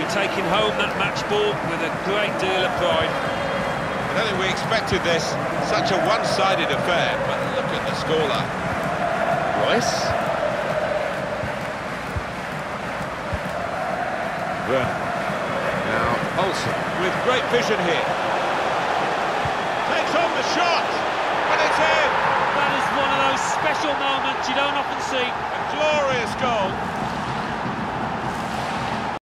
taking home that match ball with a great deal of pride. I don't think we expected this, such a one-sided affair, but look at the scoreline. Royce. Werner. Now Olsen with great vision here. Takes on the shot, and it's in! That is one of those special moments you don't often see. A glorious goal.